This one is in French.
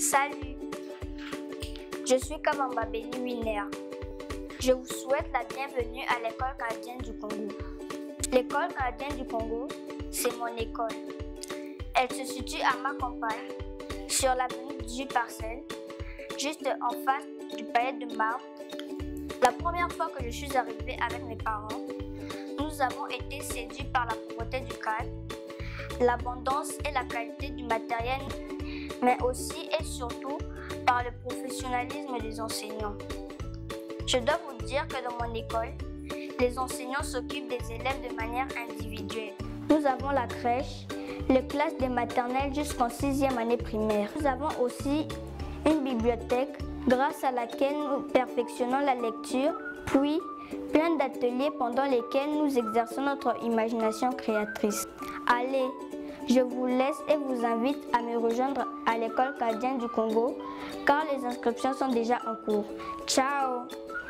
Salut, je suis Kabamba Béni Winner. Je vous souhaite la bienvenue à l'école canadienne du Congo. L'école canadienne du Congo, c'est mon école. Elle se situe à ma campagne, sur l'avenue du Parcelle, juste en face du palais de marbre. La première fois que je suis arrivée avec mes parents, nous avons été séduits par la pauvreté du cadre, l'abondance et la qualité du matériel, mais aussi et surtout par le professionnalisme des enseignants. Je dois vous dire que dans mon école, les enseignants s'occupent des élèves de manière individuelle. Nous avons la crèche, les classes des maternelles jusqu'en 6e année primaire. Nous avons aussi une bibliothèque grâce à laquelle nous perfectionnons la lecture, puis plein d'ateliers pendant lesquels nous exerçons notre imagination créatrice. Allez, je vous laisse et vous invite à me rejoindre à l'école canadienne du Congo car les inscriptions sont déjà en cours. Ciao!